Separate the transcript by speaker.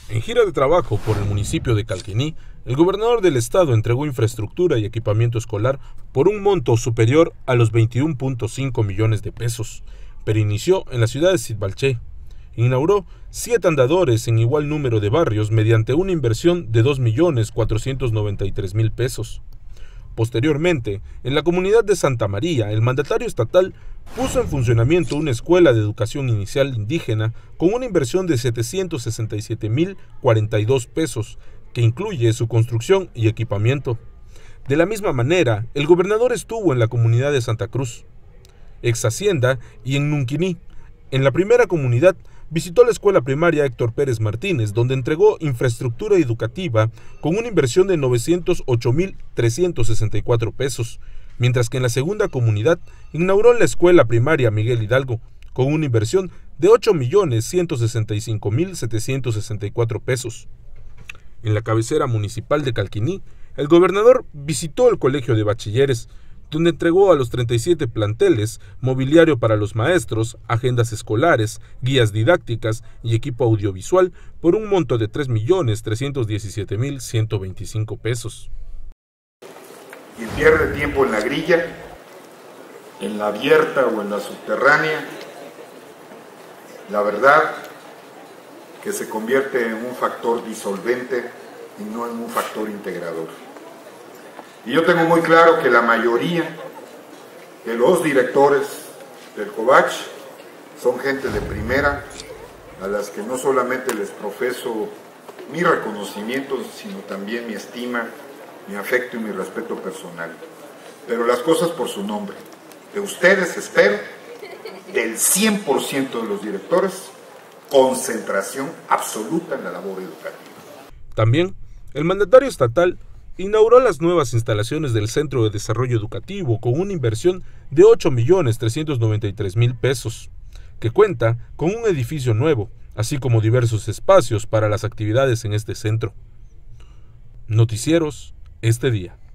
Speaker 1: En gira de trabajo por el municipio de Calquiní, el gobernador del estado entregó infraestructura y equipamiento escolar por un monto superior a los 21.5 millones de pesos, pero inició en la ciudad de Sitbalché. Inauguró 7 andadores en igual número de barrios mediante una inversión de 2.493.000 pesos. Posteriormente, en la comunidad de Santa María, el mandatario estatal puso en funcionamiento una escuela de educación inicial indígena con una inversión de 767.042 pesos, que incluye su construcción y equipamiento. De la misma manera, el gobernador estuvo en la comunidad de Santa Cruz, ex Hacienda y en Nunquiní. En la primera comunidad, visitó la escuela primaria Héctor Pérez Martínez, donde entregó infraestructura educativa con una inversión de 908.364 pesos, mientras que en la segunda comunidad inauguró la escuela primaria Miguel Hidalgo, con una inversión de 8.165.764 pesos. En la cabecera municipal de Calquiní, el gobernador visitó el colegio de bachilleres, donde entregó a los 37 planteles mobiliario para los maestros, agendas escolares, guías didácticas y equipo audiovisual por un monto de 3.317.125 pesos.
Speaker 2: Y pierde tiempo en la grilla, en la abierta o en la subterránea, la verdad que se convierte en un factor disolvente y no en un factor integrador. Y yo tengo muy claro que la mayoría de los directores del COVACH son gente de primera, a las que no solamente les profeso mi reconocimiento, sino también mi estima, mi afecto y mi respeto personal. Pero las cosas por su nombre. De ustedes espero, del 100% de los directores, concentración absoluta en la labor educativa.
Speaker 1: También, el mandatario estatal inauguró las nuevas instalaciones del Centro de Desarrollo Educativo con una inversión de 8.393.000 pesos, que cuenta con un edificio nuevo, así como diversos espacios para las actividades en este centro. Noticieros Este Día.